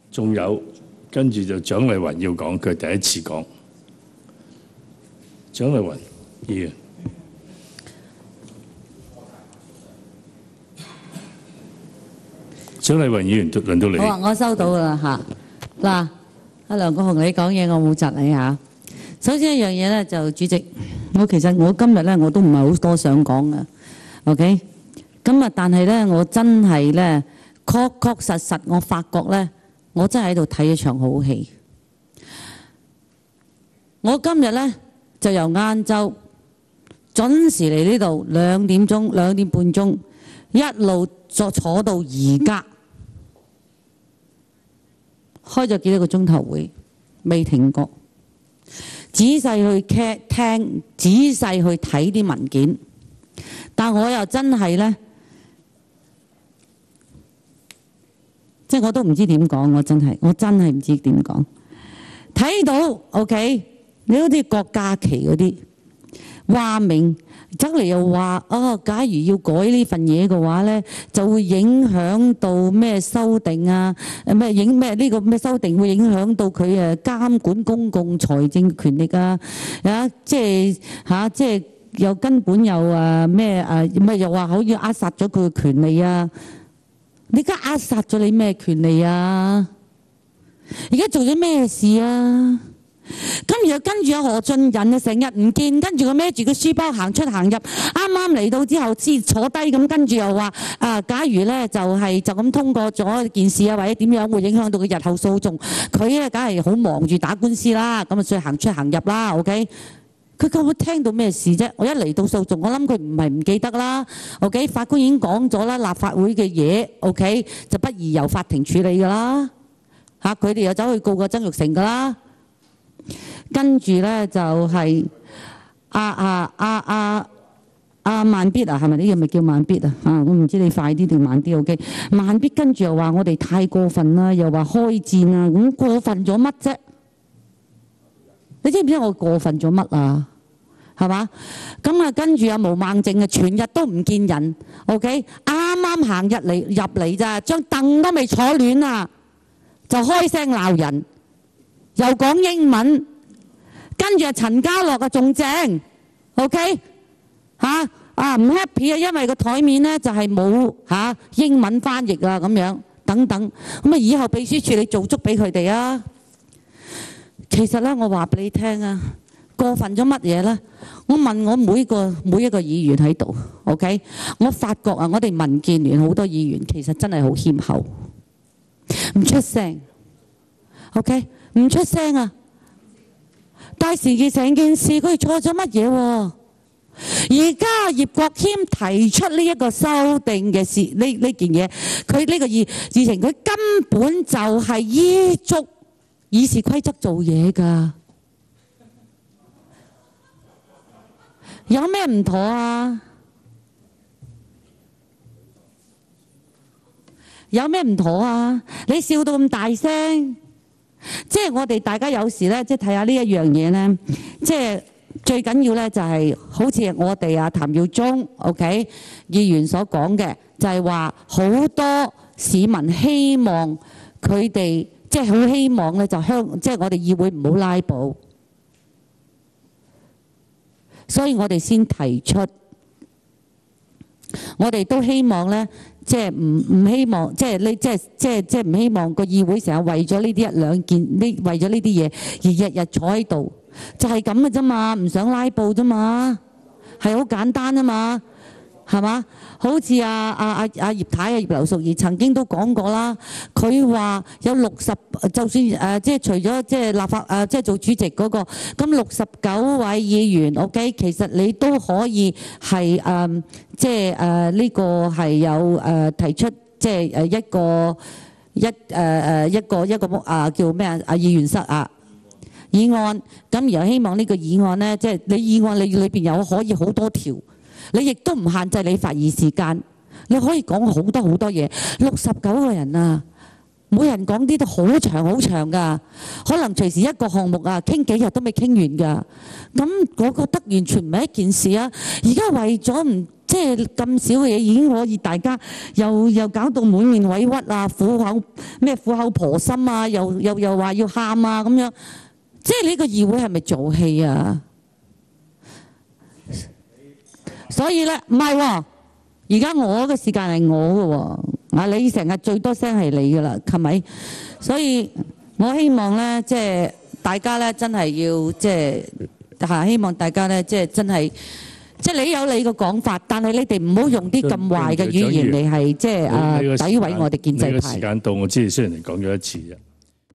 仲有跟住就蔣麗芸要講，佢第一次講。蔣麗芸議員，蔣麗芸議員輪到你。 好啊，我收到啦嚇。嗱，阿梁國雄你講嘢，我冇窒你嚇。首先一樣嘢咧，就主席，其實我今日咧我都唔係好多想講嘅，OK。咁啊，但係咧我真係咧確實我發覺咧，我真係喺度睇一場好戲。我今日咧就由晏晝準時嚟呢度2點半鐘，一路坐到而家，開咗幾多個鐘頭會，未停過。仔細去聽，仔細去睇啲文件，但我又真係呢，即係我都唔知點講，我真係唔知點講。睇到 OK， 你好似郭家麒嗰啲話明，走嚟又話假如要改呢份嘢嘅話呢，就會影響到咩修訂啊？呢個咩修訂會影響到佢監管公共財政權力啊？即係又根本又又話好似扼殺咗佢嘅權利啊！你而家扼殺咗你咩權利啊？而家做咗咩事啊？咁然後跟住有何俊仁啊，成日唔見，跟住佢孭住個書包行出行入，啱啱嚟到之後先坐低，咁跟住又話假如咧就咁通過咗件事啊，或者點樣會影響到佢日後訴訟，佢咧梗係好忙住打官司啦，咁啊所以行出行入啦 ，OK。佢究竟聽到咩事啫？我一嚟到訴訟，我諗佢唔係唔記得啦 ，OK。法官已經講咗啦，立法會嘅嘢 OK 就不宜由法庭處理㗎啦，佢哋又走去告個曾鈺成㗎啦。跟住咧就係慢必啊，係咪呢個咪叫慢必啊？我唔知你快啲定慢啲 OK。慢必跟住又話我哋太過分啦，又話開戰啊，咁過分咗乜啫？你知唔知我過分咗乜啊？係嘛？咁啊跟住阿毛孟靜啊，全日都唔見人 OK。啱啱行入嚟咋，張凳都未坐暖啊，就開聲鬧人。又講英文，跟住陳家樂啊仲正 ，OK 唔 happy 啊，因為個台面咧就係冇英文翻譯啊咁樣等等，咁啊以後秘書處你做足俾佢哋啊。其實咧我話俾你聽啊，過分咗乜嘢咧？我問我每一個議員喺度 ，OK， 我發覺啊，我哋民建聯好多議員其實真係好謙厚，唔出聲 ，OK。唔出聲啊！但係成件事佢錯咗乜嘢？而家葉國謙提出呢一個修訂嘅事，呢件嘢，佢呢個議程，佢根本就係依足議事規則做嘢㗎。有咩唔妥啊？有咩唔妥啊？你笑到咁大聲！即係我哋大家有時咧，即係睇下呢一樣嘢咧，即係最緊要咧就係好似我哋譚耀宗 OK 議員所講嘅，就係話好多市民希望佢哋即係好希望咧，即係我哋議會唔好拉布，所以我哋先提出，我哋都希望咧。即係唔希望，即係唔希望個議會成日為咗呢啲一兩件，為咗呢啲嘢而日日坐喺度，就係咁嘅啫嘛，唔想拉布啫嘛，係好簡單啊嘛，係嘛？好似葉太葉劉淑儀曾經都講過啦，佢話有60，就算即係除咗即係立法即係做主席嗰個，咁69位議員 OK， 其實你都可以係即係呢個係有提出即係一個叫咩議員室議案，咁然後希望呢個議案呢，即係你議案你裏邊有可以好多條。你亦都唔限制你發言時間，你可以講好多好多嘢。69個人啊，每人講啲都好長好長㗎，可能隨時一個項目傾幾日都未傾完㗎。咁我覺得完全唔係一件事啊！而家為咗唔即係咁少嘅嘢已經可以大家又搞到滿面委屈啊，苦口婆心啊，又話要喊啊咁樣，即係呢個議會係咪做戲啊？所以咧唔係喎，而家我嘅時間係我嘅喎，你成日最多聲係你㗎啦，係咪？所以我希望咧，即係大家咧真係要即係希望大家咧即係真係。即係你有你個講法，但係你哋唔好用啲咁壞嘅語言嚟係即係詆毀我哋建制派。 你個時間到，我知你雖然你講咗一次啫。